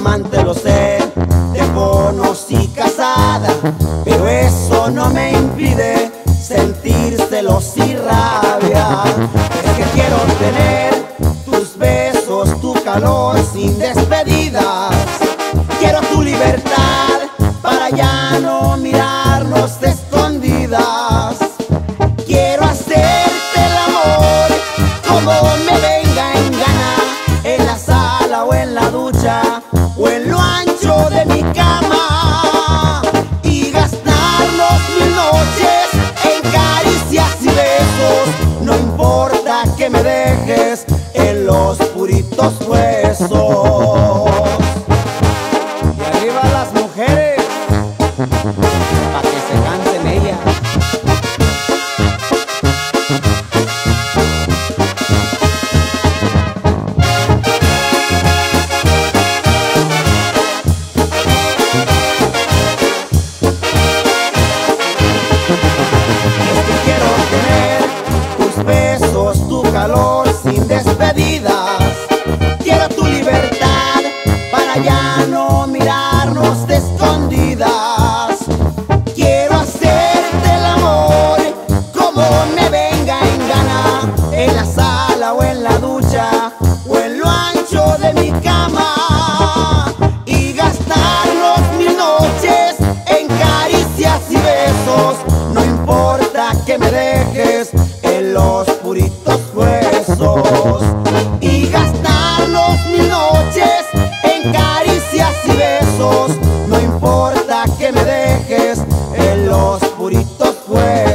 amante, lo sé. Te conocí casada, pero eso no me impide sentir celos y rabia. Es que quiero tener tus besos, tu calor sin despedidas. Quiero tu libertad para ya no mirarnos de escondidas. Quiero hacerte el amor como me venga en gana, en la sala o en la ducha o en lo ancho de mi cama, y gastarnos 1000 noches en caricias y besos. No importa que me dejes en los puritos huesos. Y arriba las mujeres, pa' que se cansen ellas. Besos, tu calor sin despedidas. Quiero tu libertad para ya no mirarnos de escondidas. Quiero hacerte el amor como me venga en gana, en la sala o en la ducha o en lo ancho de mi cama, y gastarnos 1000 noches en caricias y besos. No importa que me dejes en los puritos huesos, y gastarnos 1000 noches en caricias y besos. No importa que me dejes en los puritos huesos.